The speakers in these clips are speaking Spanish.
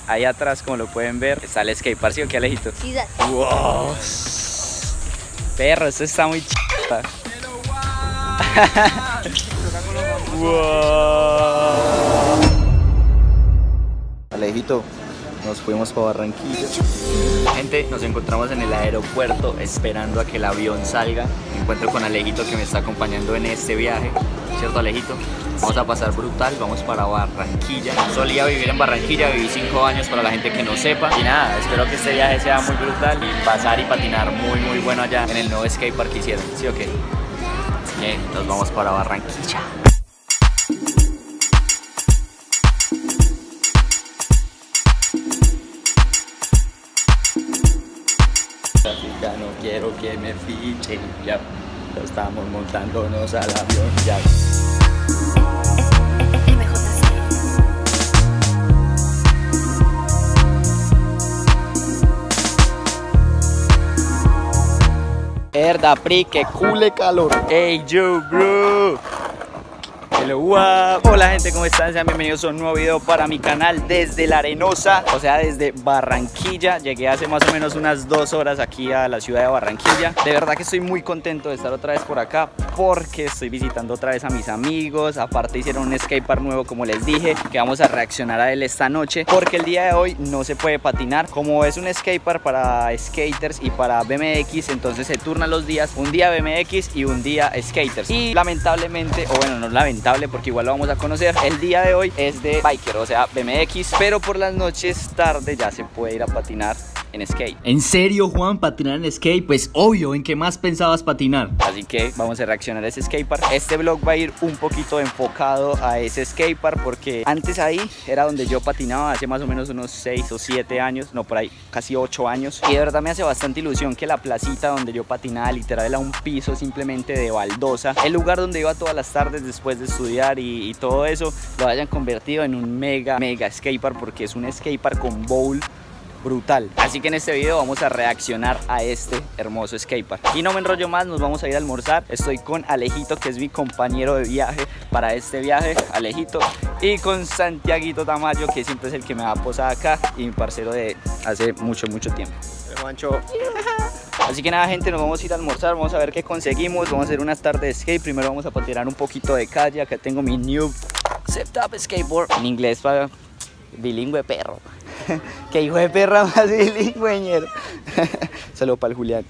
Ahí atrás, como lo pueden ver, está el skatepark, ¿sí o qué, Alejito? Sí, dale. ¡Wow! Perro, esto está muy chata. ¡Wow! Alejito, nos fuimos para Barranquilla. Gente, nos encontramos en el aeropuerto esperando a que el avión salga. Me encuentro con Alejito que me está acompañando en este viaje. ¿Cierto, Alejito? Vamos a pasar brutal, vamos para Barranquilla. Solía vivir en Barranquilla, viví 5 años para la gente que no sepa. Y nada, espero que este viaje sea muy brutal y pasar y patinar muy bueno allá en el nuevo skatepark que hicieron. ¿Sí o qué? Bien, nos vamos para Barranquilla. Ya no quiero que me fichen, ya estamos montándonos al avión, ya. Herda, pri, que cule calor. Hey, yo, bro. Hello, wow. Hola gente, ¿cómo están? Sean bienvenidos a un nuevo video para mi canal desde La Arenosa, o sea, desde Barranquilla. Llegué hace más o menos unas 2 horas aquí a la ciudad de Barranquilla. De verdad que estoy muy contento de estar otra vez por acá porque estoy visitando otra vez a mis amigos. Aparte hicieron un skatepark nuevo, como les dije, que vamos a reaccionar a él esta noche porque el día de hoy no se puede patinar. Como es un skatepark para skaters y para BMX, entonces se turnan los días, un día BMX y un día skaters. Y lamentablemente, o bueno, no lamentable, porque igual lo vamos a conocer, el día de hoy es de biker, o sea, BMX, pero por las noches tarde ya se puede ir a patinar en skate. ¿En serio, Juan, patinar en skate? Pues obvio, ¿en qué más pensabas patinar? Así que vamos a reaccionar a ese skatepark. Este vlog va a ir un poquito enfocado a ese skatepark porque antes ahí era donde yo patinaba hace más o menos unos 6 o 7 años, no, por ahí casi 8 años, y de verdad me hace bastante ilusión que la placita donde yo patinaba literal era un piso simplemente de baldosa, el lugar donde iba todas las tardes después de estudiar y todo eso, lo hayan convertido en un mega skatepark porque es un skatepark con bowl brutal. Así que en este video vamos a reaccionar a este hermoso skatepark. Y no me enrollo más, nos vamos a ir a almorzar. Estoy con Alejito, que es mi compañero de viaje para este viaje, Alejito, y con Santiaguito Tamayo, que siempre es el que me da posada acá y mi parcero de hace mucho tiempo. Juancho. Así que nada, gente, nos vamos a ir a almorzar, vamos a ver qué conseguimos, vamos a hacer unas tardes de skate. Primero vamos a patinar un poquito de calle. Acá tengo mi new Setup Skateboard en inglés para bilingüe, perro. Que hijo de perra más bilingüeñero. Saludos para el Julián.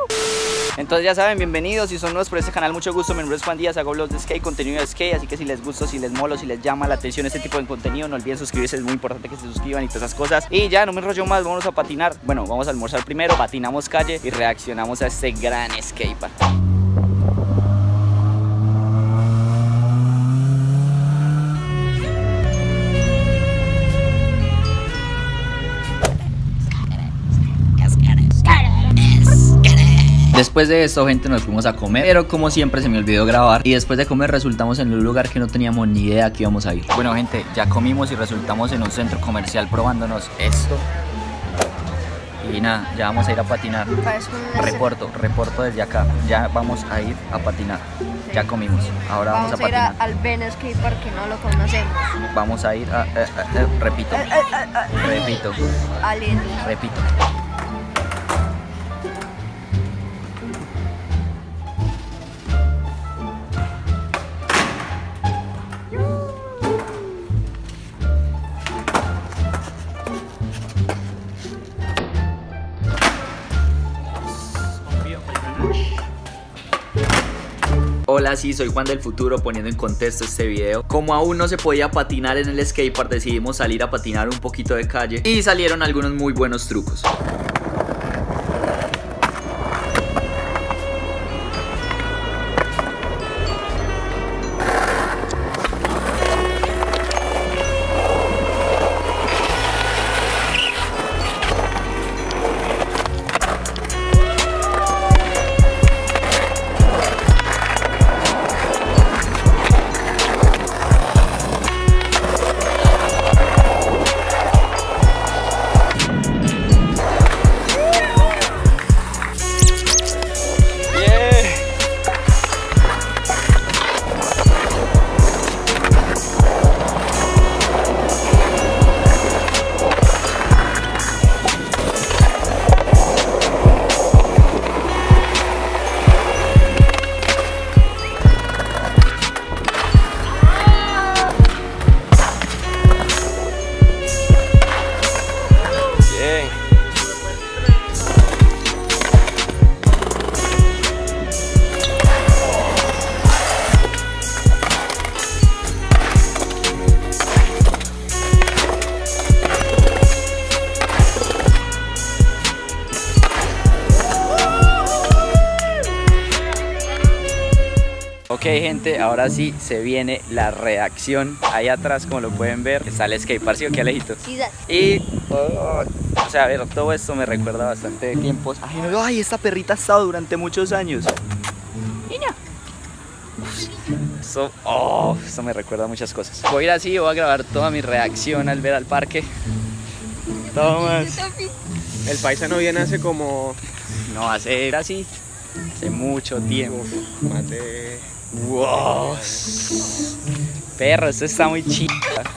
Entonces ya saben, bienvenidos, si son nuevos por este canal, mucho gusto, mi nombre es Juan Díaz, hago vlogs de skate, contenido de skate, así que si les gusta, si les molo, si les llama la atención este tipo de contenido, no olviden suscribirse, es muy importante que se suscriban y todas esas cosas. Y ya, no me enrollo más, vamos a patinar, bueno, vamos a almorzar primero, patinamos calle y reaccionamos a este gran skatepark. Después de esto, gente, nos fuimos a comer, pero como siempre se me olvidó grabar y después de comer resultamos en un lugar que no teníamos ni idea que íbamos a ir. Bueno, gente, ya comimos y resultamos en un centro comercial probándonos esto. Y nada, ya vamos a ir a patinar. Reporto desde acá. Ya vamos a ir a patinar. Ya comimos, ahora vamos a patinar. Vamos a ir al Ben Skatepark, que no lo conocemos. Vamos a ir a... repito. Alien. Repito. Hola, sí, soy Juan del futuro poniendo en contexto este video. Como aún no se podía patinar en el skatepark, decidimos salir a patinar un poquito de calle y salieron algunos muy buenos trucos. Ok, gente, ahora sí se viene la reacción. Ahí atrás, como lo pueden ver, está el skatepark, ¿sí o qué, Alejito? Sí, Y, o sea, a ver, todo esto me recuerda bastante de tiempos. Ay, esta perrita ha estado durante muchos años. Niña. Esto me recuerda a muchas cosas. Voy a ir así, voy a grabar toda mi reacción al ver al parque. Tomás. El paisano viene hace como... No, hace así. Hace mucho tiempo. Más de... Wow. Perro, esto está muy chido.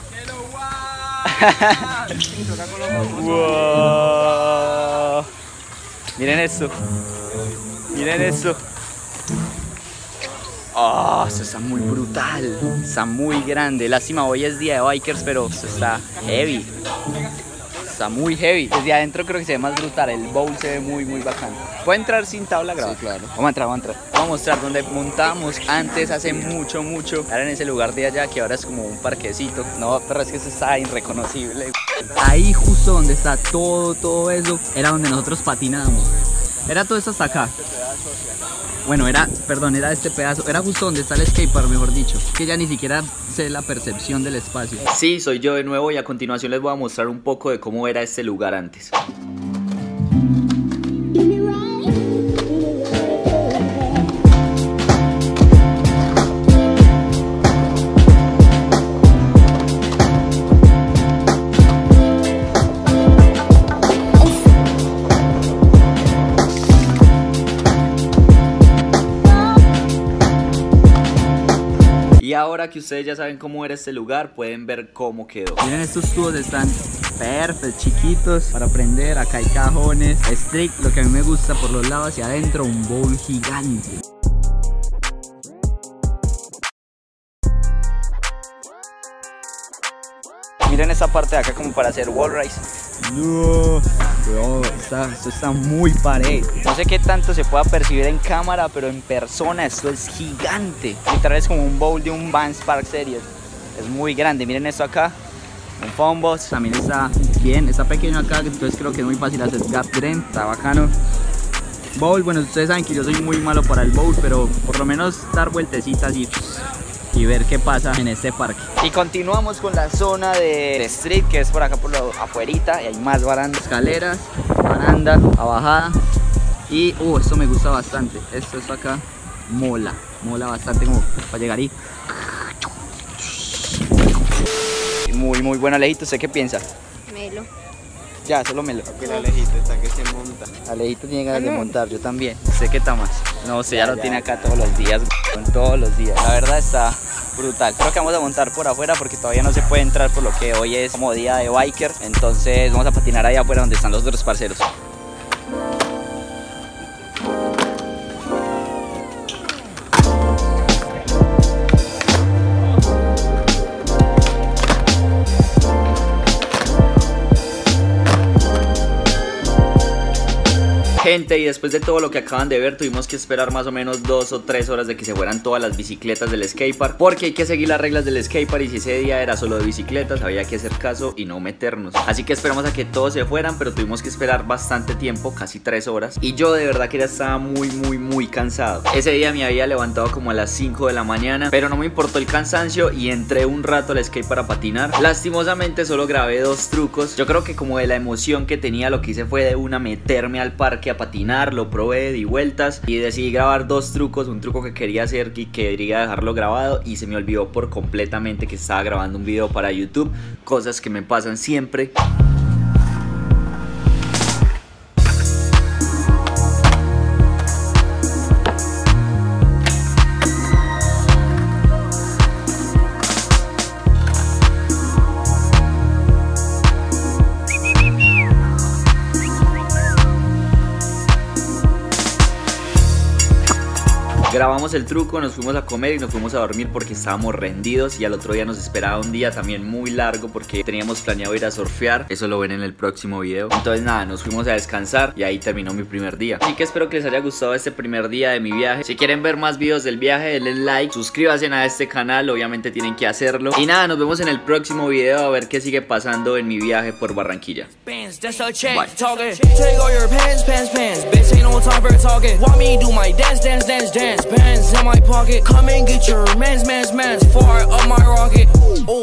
Wow. Miren esto. Miren esto. Esto está muy brutal. Está muy grande. Lástima, hoy es día de bikers, pero esto está heavy. Está muy heavy. Desde adentro creo que se ve más brutal. El bowl se ve muy bacán. ¿Puedo entrar sin tabla grabada? Sí, claro. Vamos a entrar. Vamos a mostrar donde montábamos antes, hace mucho. Era en ese lugar de allá que ahora es como un parquecito. No, pero es que eso está irreconocible. Ahí justo donde está todo eso, era donde nosotros patinábamos. Era todo esto hasta acá. Bueno, era este pedazo, era justo donde está el skatepark, mejor dicho. Que ya ni siquiera sé la percepción del espacio. Sí, soy yo de nuevo y a continuación les voy a mostrar un poco de cómo era este lugar antes. Y ahora que ustedes ya saben cómo era este lugar, pueden ver cómo quedó. Miren, estos tubos están perfectos, chiquitos para prender. Acá hay cajones, strict, lo que a mí me gusta, por los lados hacia adentro, un bowl gigante. Miren esta parte de acá como para hacer wall rise. No, bro, esto está muy pared. No sé qué tanto se pueda percibir en cámara, pero en persona esto es gigante. Literal es como un bowl de un Vans Park Series. Es muy grande. Miren esto acá. Un foam box. También está bien, está pequeño acá, entonces creo que es muy fácil hacer gap drain. Está bacano. Bowl, bueno, ustedes saben que yo soy muy malo para el bowl, pero por lo menos dar vueltecitas y ver qué pasa en este parque. Y continuamos con la zona de street, que es por acá por lo afuerita, y hay más barandas, escaleras, baranda, a bajada. Y esto me gusta bastante. Esto acá mola bastante como para llegar ahí. Muy bueno, Alejito. ¿Usted qué piensa? Melo. Ya, solo Melo. El Alejito está que se monta. Alejito tiene ganas de montar, yo también. ¿Usted qué está más? No, usted ya lo tiene acá todos los días, todos los días. La verdad está brutal. Creo que vamos a montar por afuera porque todavía no se puede entrar por lo que hoy es como día de biker. Entonces vamos a patinar ahí afuera donde están los otros parceros. Gente, y después de todo lo que acaban de ver, tuvimos que esperar más o menos 2 o 3 horas de que se fueran todas las bicicletas del skatepark, porque hay que seguir las reglas del skatepark, y si ese día era solo de bicicletas había que hacer caso y no meternos. Así que esperamos a que todos se fueran, pero tuvimos que esperar bastante tiempo, casi 3 horas, y yo de verdad que ya estaba muy cansado. Ese día me había levantado como a las 5 de la mañana, pero no me importó el cansancio y entré un rato al skatepark a patinar. Lastimosamente solo grabé 2 trucos. Yo creo que como de la emoción que tenía, lo que hice fue de una meterme al parque a patinar, lo probé, di vueltas y decidí grabar 2 trucos, un truco que quería hacer y quería dejarlo grabado y se me olvidó por completamente que estaba grabando un video para YouTube, cosas que me pasan siempre. Grabamos el truco, nos fuimos a comer y nos fuimos a dormir porque estábamos rendidos, y al otro día nos esperaba un día también muy largo porque teníamos planeado ir a surfear. Eso lo ven en el próximo video. Entonces nada, nos fuimos a descansar y ahí terminó mi primer día. Así que espero que les haya gustado este primer día de mi viaje. Si quieren ver más videos del viaje, denle like, suscríbanse a este canal, obviamente tienen que hacerlo. Y nada, nos vemos en el próximo video a ver qué sigue pasando en mi viaje por Barranquilla. Bye. Take all your pants, bitch, ain't no time for talking. Want me do my dance, bands in my pocket. Come and get your man's far up my rocket. Oh.